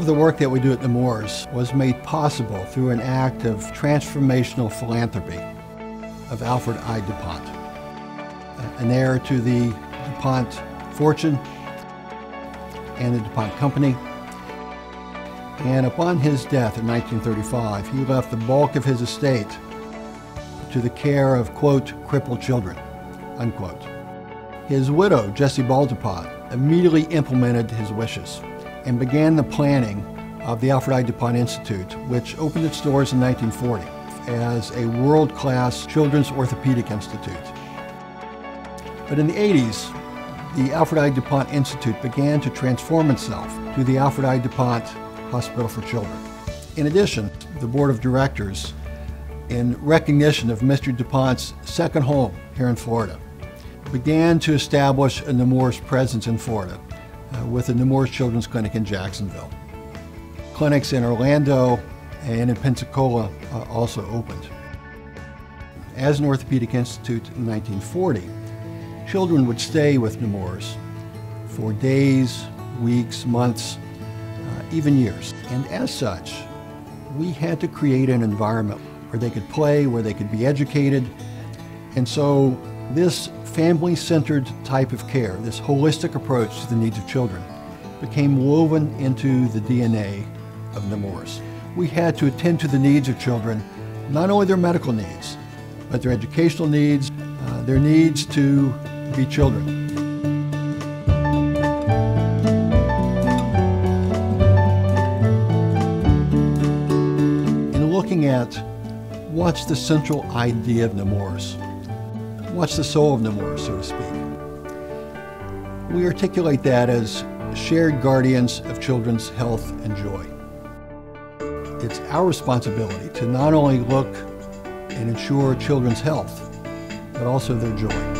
of the work that we do at Nemours was made possible through an act of transformational philanthropy of Alfred I. duPont, an heir to the DuPont fortune and the DuPont company. And upon his death in 1935, he left the bulk of his estate to the care of, quote, crippled children, unquote. His widow, Jessie DuPont, immediately implemented his wishes and began the planning of the Alfred I. DuPont Institute, which opened its doors in 1940 as a world-class children's orthopedic institute. But in the 80s, the Alfred I. DuPont Institute began to transform itself to the Alfred I. DuPont Hospital for Children. In addition, the board of directors, in recognition of Mr. DuPont's second home here in Florida, began to establish a Nemours presence in Florida with the Nemours Children's Clinic in Jacksonville. Clinics in Orlando and in Pensacola also opened. As an orthopedic institute in 1940, children would stay with Nemours for days, weeks, months, even years. And as such, we had to create an environment where they could play, where they could be educated. And so this family-centered type of care, this holistic approach to the needs of children, became woven into the DNA of Nemours. We had to attend to the needs of children, not only their medical needs, but their educational needs, their needs to be children. In looking at what's the central idea of Nemours, what's the soul of Nemours, so to speak, we articulate that as shared guardians of children's health and joy. It's our responsibility to not only look and ensure children's health, but also their joy.